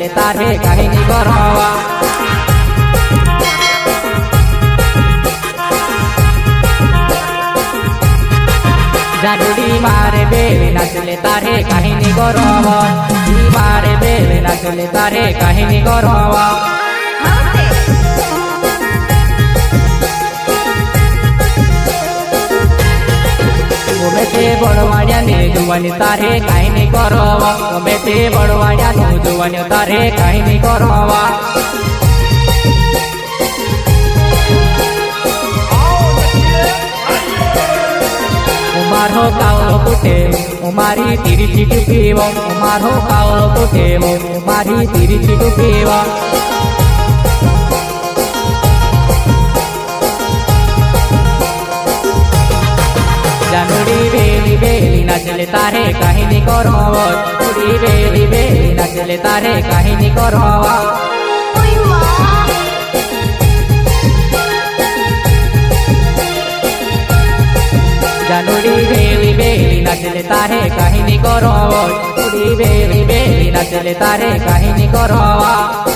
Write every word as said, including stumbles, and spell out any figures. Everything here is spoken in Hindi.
नाचले तारे काहिनी करवा जानुडी मारे बेली नाचले तारे काहिनी करवा मारे बेली नाचले तारे काहिनी करवा ते बड़वाड़िया ने जुवानी तारे काहिनी करवा गमे ते बड़वाड़िया ने जुवानी तारे काहिनी करवा उमारो कावलो कुटे उमारी तिरी चिटू पीव उमारो कावलो कुटे उमारी तिरी चिटू पीव जानुडी बेली बेली नाचले तारे काहिनी करवा जानुडी बेली बेली नाचले तारे काहिनी करवा जानुडी बेली बेली नाचले तारे काहिनी करवा जानुडी बेली बेली नाचले तारे काहिनी करवा।